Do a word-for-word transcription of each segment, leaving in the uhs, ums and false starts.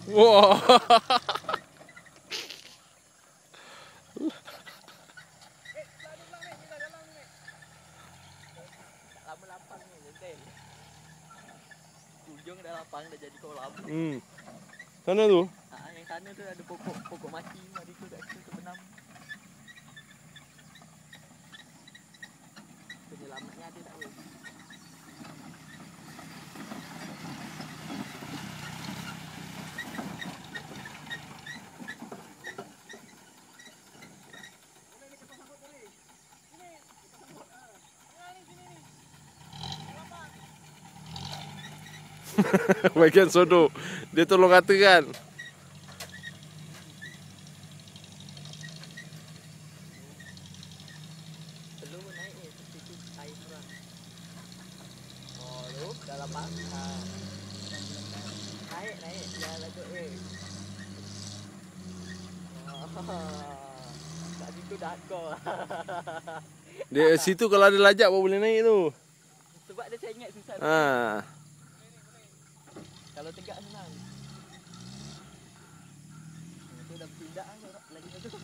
Wah. Lama lapang ni, betul. Ujung dah lapang, dah jadi kolam. Hmm. Sana tu? Ah, yang sana tu ada pokok pokok mati, mari tu kat situ terbenam. Penyelamatnya ada tak weh? Bagian sodo. Dia tolong katakan. Belum naik ni, situ air kurang. Oh, tu dah lapang. Ha. Naik, naik. Jangan lagut weh. Oh, kat situ dah hardcore. Dia situ kalau ada lajak baru boleh naik tu. Sebab dia saya ingat susah. Ha. Kalau tegak senang. Itu dah bertindak lagi satu.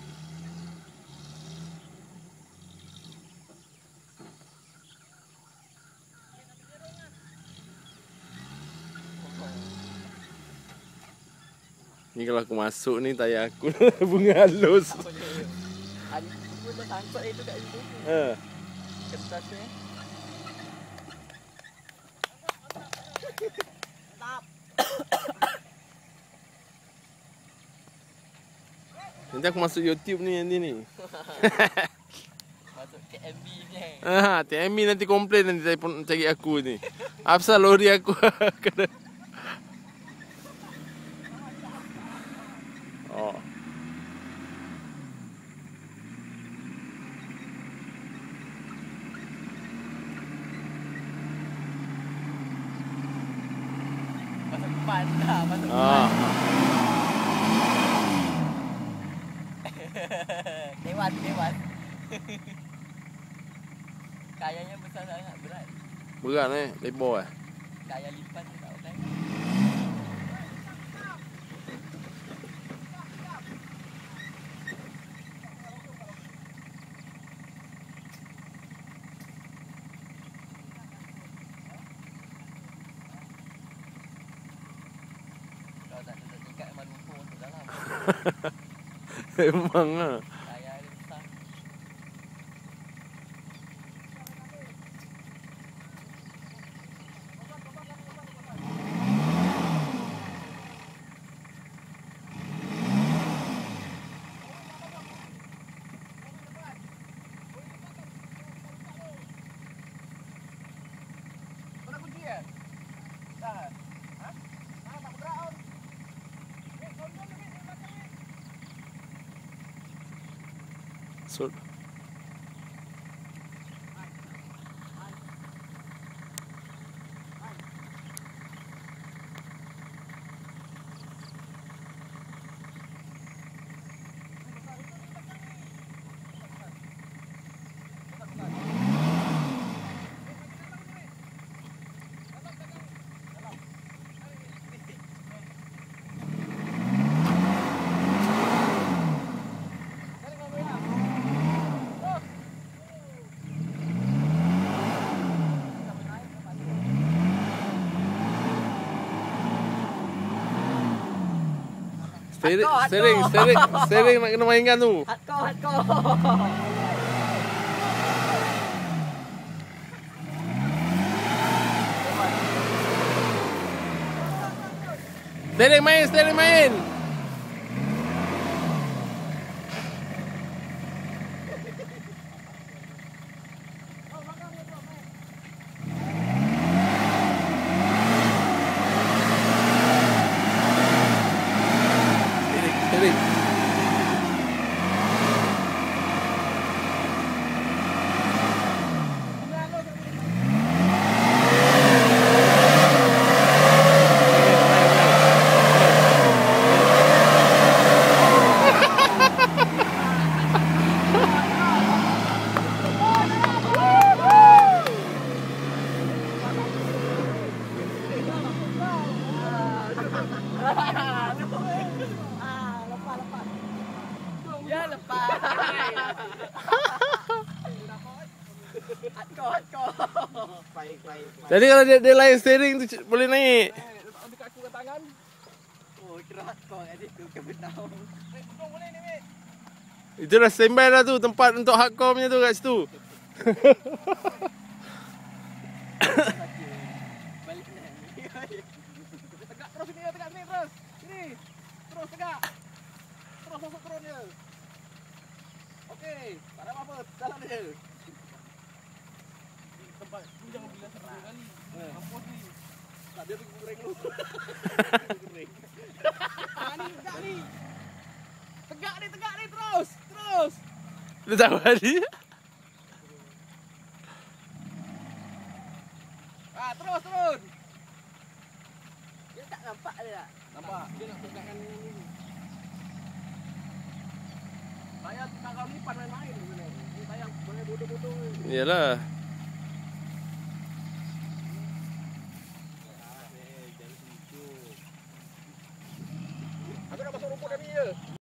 Ni kalau aku masuk ni tayar aku bunga halus. Apa dia? Hari tu dah sangkut itu kat situ. Ha. Kertas tu eh. Mantap. Nanti aku masuk YouTube ni nanti ni. Masuk K M B ni. Ha, T M B nanti komplain nanti telefon cari aku ni. Apasal lori aku kena. Oh. Masuk depan dah, masuk depan. Ah. Dewan, dewan. Kayanya besar sangat, berat. Berat eh, lebar eh. Kaya lipat tu tak pakai. Kalau tak ada tingkat memang lumpur masuk dalam. Memang ah. Kaya dia besar. Mana kunci ya? Dah. Ha? Ha, tak bergerak. Ni, kau ni ni belakang ni. So, steering, steering, steering, steering nak kena mainkan tu. Hardcore, hardcore. Steering main, steering main. Steering, steering. Hardcore, hardcore. Baik, baik. Jadi kalau dia, dia lain steering tu c- boleh naik. Eh, letak dekat aku kat tangan. Oh, kira hardcore kat situ. Kebenau. Eh, gunung boleh ni, mate. Itu dah standby dah tu tempat untuk hardcore punya tu kat situ. Balik ni. Tegak terus sini, tegak sini terus. Sini. Terus tegak. Terus masuk turun dia. Okey, tak ada apa-apa. Jalan dia. Tempat tu jangan bilang satu kali. Mampus ni. Tak, dia pergi goreng dulu. Goreng. Ah ni, tegak ni. Tegak ni, tegak ni terus. Terus. Dia tahu tadi. Ah, terus, turun. Dia tak nampak dia tak? Nampak. Dia nak tegakkan ni. Saya tukang kau lipat main-main sebenarnya. Ni saya boleh bodoh-bodoh. Iyalah.